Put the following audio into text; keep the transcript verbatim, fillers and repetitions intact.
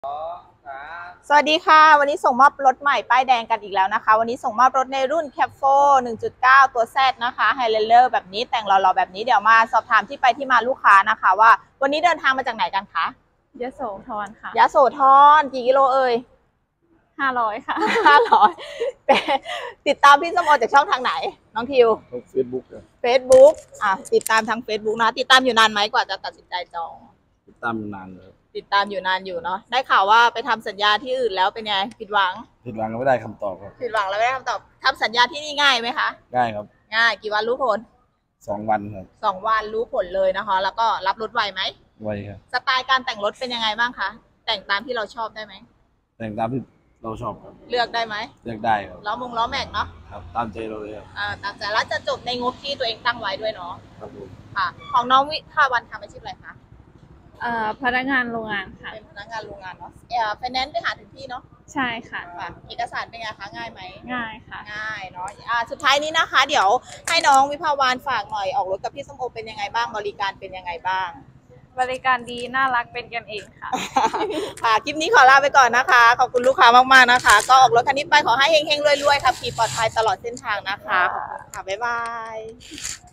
สวัสดีค่ะวันนี้ส่งมอบรถใหม่ป้ายแดงกันอีกแล้วนะคะวันนี้ส่งมอบรถในรุ่น แคปโฟ หนึ่งจุดเก้า ตัว Z นะคะ Highlander แบบนี้แต่งหล่อๆแบบนี้เดี๋ยวมาสอบถามที่ไปที่มาลูกค้านะคะว่าวันนี้เดินทางมาจากไหนกันคะยโสธรค่ะยโสธรกี่กิโลเอ่ยห้าร้อยค่ะห้าร้อยติดตามพี่สมโอจากช่องทางไหนน้องทิวเฟซบุ๊กเฟซบุ๊กอ่ะติดตามทาง Facebook นะติดตามอยู่นานไหมกว่าจะตัดสินใจจองติดตามนานเลยติดตามอยู่นานอยู่เนาะได้ข่าวว่าไปทำสัญญาที่อื่นแล้วเป็นไงผิดหวังผิดหวังก็ไม่ได้คำตอบครับผิดหวังแล้วไม่ได้คำตอบทำสัญญาที่นี่ง่ายไหมคะง่ายครับง่ายกี่วันรู้ผลสองวันครับสองวันรู้ผลเลยนะคะแล้วก็รับรถไวไหมไวครับสไตล์การแต่งรถเป็นยังไงบ้างคะแต่งตามที่เราชอบได้ไหมแต่งตามที่เราชอบครับเลือกได้ไหมเลือกได้ครับล้อมงล้อแม็กเนาะครับตามใจเราเลยครับอ่าตามใจแล้วจะจบในงบที่ตัวเองตั้งไว้ด้วยเนาะครับผมค่ะของน้องวิภาวันทำอาชีพอะไรคะเอ่อพนักงานโรงงานค่ะเป็นพนักงานโรงงานเนาะเอ่อไฟแนนซ์ไปหาถึงที่เนาะใช่ค่ะค่ะเอกสารเป็นไงคะง่ายไหมง่ายค่ะง่ายเนาะอ่าสุดท้ายนี้นะคะ เดี๋ยวให้น้องวิภาวานฝากหน่อยออกรถกับพี่ส้มโอเป็นยังไงบ้างบริการเป็นยังไงบ้างบริการดีน่ารักเป็นกันเองค่ะค่ะคลิปนี้ขอลาไปก่อนนะคะขอบคุณลูกค้ามากๆนะคะก็ออกรถคันนี้ไปขอให้เฮงๆรวยๆค่ะขี่ปลอดภัยตลอดเส้นทางนะคะขอบคุณค่ะบ๊ายบาย